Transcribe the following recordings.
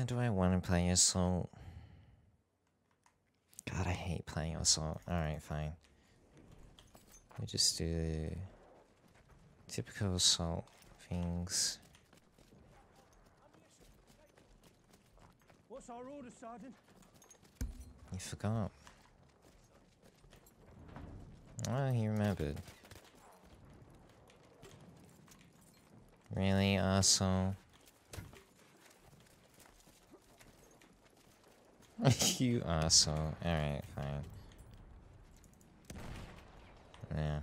Do I want to play Assault? God, I hate playing Assault. Alright, fine. We just do the typical Assault things. What's our order, Sergeant? You forgot. Oh, he remembered. Really, Assault? You asshole. Alright, fine. Yeah.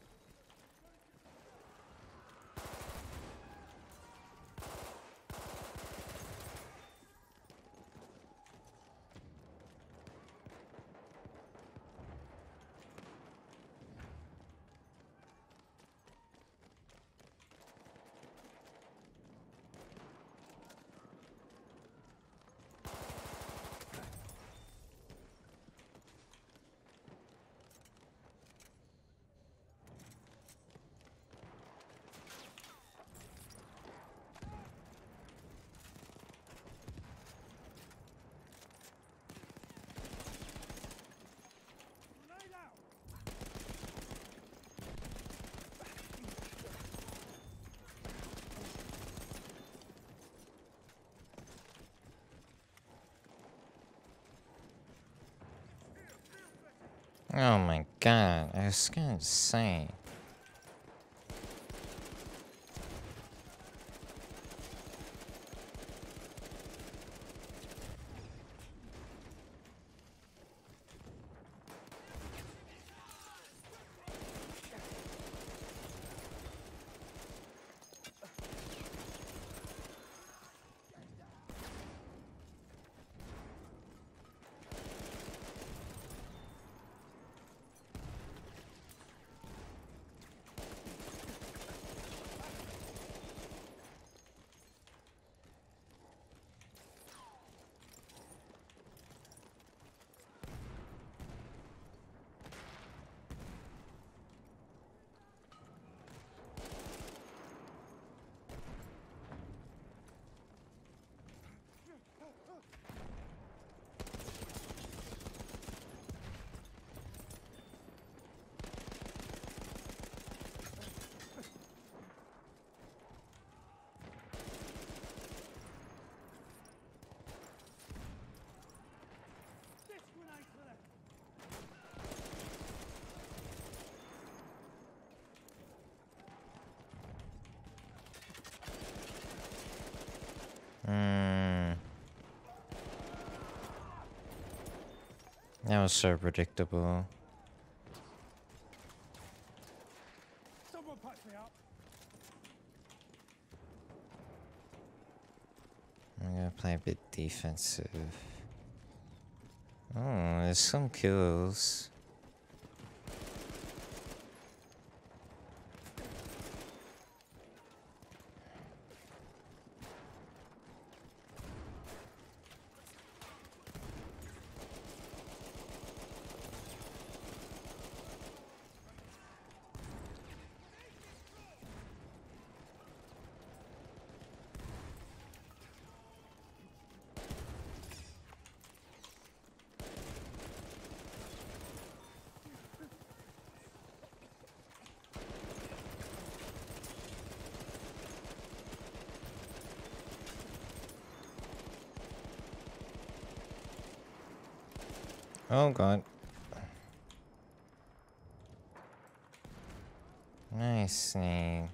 Oh my god, I was gonna say. That was so predictable. Someone patch me up. I'm gonna play a bit defensive. Oh, there's some kills. Oh god. Nice name.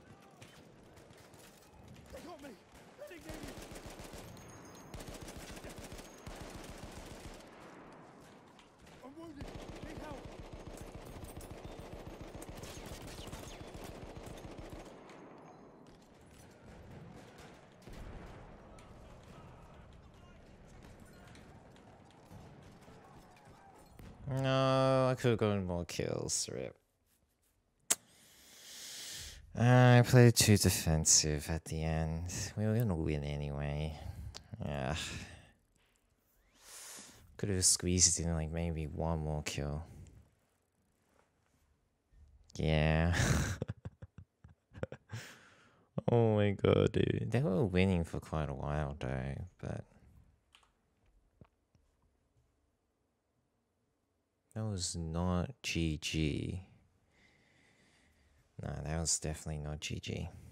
They got me. They gave me. I'm wounded. Need help. No, I could have gotten more kills. Rip. I played too defensive at the end. We were gonna win anyway. Yeah. Could have squeezed in like maybe one more kill. Yeah. Oh my god, dude. They were winning for quite a while though, but That was not GG. Nah, that was definitely not GG.